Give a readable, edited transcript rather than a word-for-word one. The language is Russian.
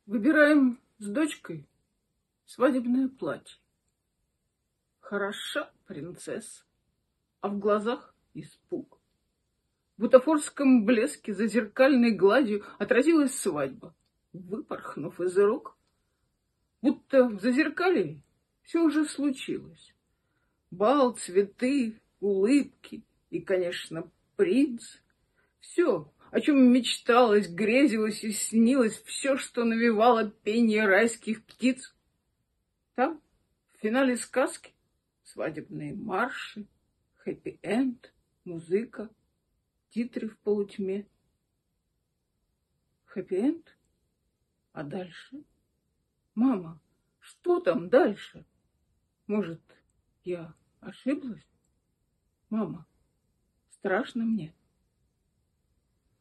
Выбираем с дочкой свадебное платье. Хороша принцесса, а в глазах испуг. В бутафорском блеске за зеркальной гладью отразилась свадьба, выпорхнув из рук. Будто в зазеркалье все уже случилось. Бал, цветы, улыбки и, конечно, принц. Все, о чем мечталось, грезилось и снилось, все, что навевало пение райских птиц. Там, в финале сказки, свадебные марши, хэппи-энд, музыка, титры в полутьме. Хэппи-энд? А дальше? Мама, что там дальше? Может, я ошиблась? Мама, страшно мне.